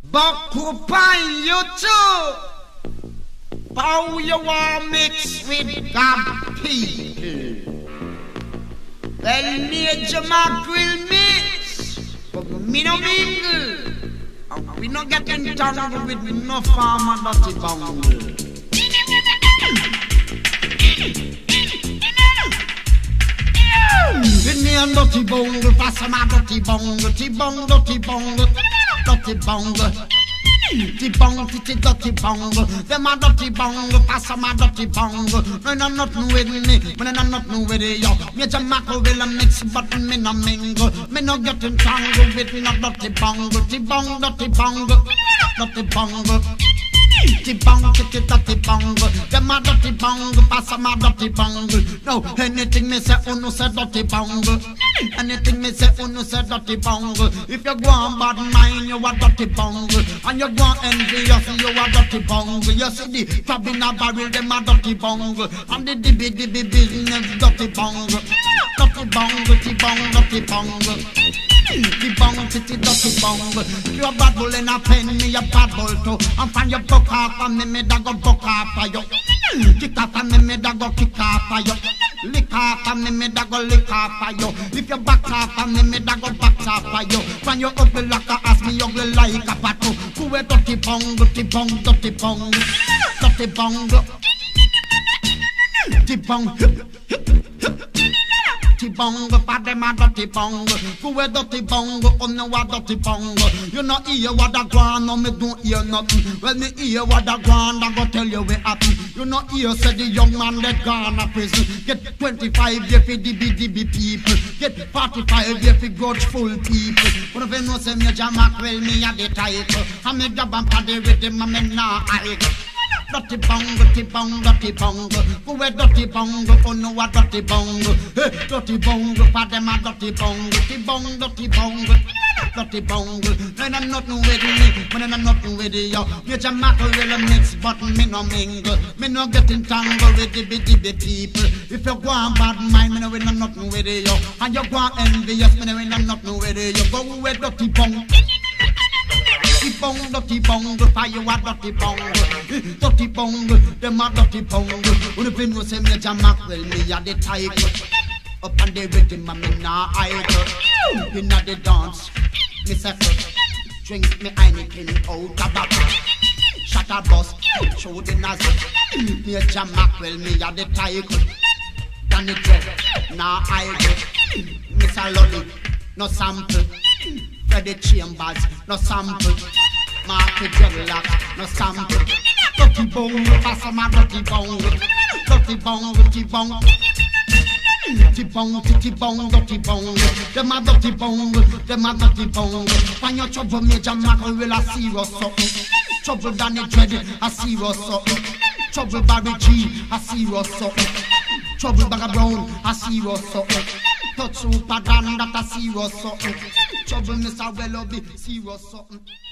Bakupan you too. How you want mix with God people? Well, Major Mackerel mix, but me no mingle. We no get entangled with no farmer dirty bungle. With me and dirty bungle, pass my dirty bungle, dirty bungle, dirty bungle, dirty bungle. T-bong, dirty bongo. Them a dirty bongo, pass my dirty bongo. No, no, nothing with me, but no, nothing with you. Major Mackerel will mix, but me no mingle. Me no get entangled with no dirty bongo. T-bong, dirty bongo, dirty bongo. T-bong, dirty bongo. Them a dirty bongo, pass my dirty bongo. No, anything me say, no say dirty bongo. Anything me say, no say dirty bongo. If you go on bad mind, you a dirty bongo. And you go on envious, you a dirty bongo. You see the crab in a barrel, them a dirty bongo. And the dibby business, dirty bongo. Dirty bongo, T-bong, dirty bongo. T-bong, dirty bongo. You a bad bull in a pen, me a bad bull too. And find your buck off, and me da go buck off for you. Kick off, and me da go kick off for you. Lick off, and me da go lick off for you. If you back off, and me da go back off for you. When you ugly like a ass, me ugly like a pato. Who a dirty bongo, T-bong, dirty bongo. Dirty bongo. T-bong. T-bongo, for them a dirty bongo. Who a dirty bongo, oh no a dirty bongo. You not hear what I want, no me don't hear nothing. When me hear what I want, I go tell you we happy. You not hear say the young man that gone to prison. Get 25 years for DB people. Get 45 years for grudgeful people. But if you know say Major Mackerel, me a the title. I me grab and paddy with him, and me nah hide. Dirty bongo, T-bong, dirty bongo. Who a dirty bongo, oh no a dirty bongo. Hey, dirty bongo, for them a dirty bongo. T-bong, dirty bongo. Dirty bongo. Then I'm nothing with me, but then I'm nothing with you. Major Mackerel will mix, but me no mingle. Me no get entangled with the people. If you go on bad mind, me no win nothing with you. And you go on envious, me no win nothing with you. Go with dirty bongo. Dirty bongo, fire you a dirty bongo. Dirty bongo, them a dirty bongo. When you know say Major Mackerel, me a the tiger. Up on the rhythm, and me nah hide. Inna the dance, me say drink me Heineken out of bottle. Shut a bus, show the nozzle. Major Mackerel, me a the tiger. Danny Dread, nah hide. Miss a lolly, no sample. Freddy Chambers, no sample. Marky Dreadlock, no sample. Dirty bongo, pass my dirty bongo. Dirty bongo, T-bong. T-bong, T-bong, dirty bongo. Them a dirty bongo, them a dirty bongo. When you trouble Major Mackerel, will a serious something. Trouble Danny Dread, a serious something. Trouble Barry G, a serious something. Trouble Bagger Brown, a serious something. Touch Super Dan, that a serious something. Trouble Mr. Willoughby, serious something.